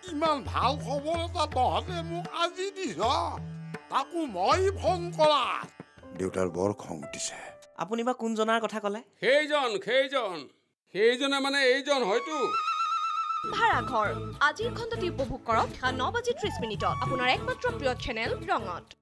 ইমান ভাল খবৰ এটা তহঁতে মোক আজি দিছ তাকো মই ফোন কৰা দেউতাৰ বৰ খং উঠিছে আপুনি বা কোন জনাৰ কথা ক'লে সেইজনে মানে এইজন হয়তো ভাড়াঘৰ আজিৰ খণ্ডটি উপভোগ কৰক 9:30 আপোনাৰ একমাত্ৰ প্ৰিয় চেনেল ৰঙত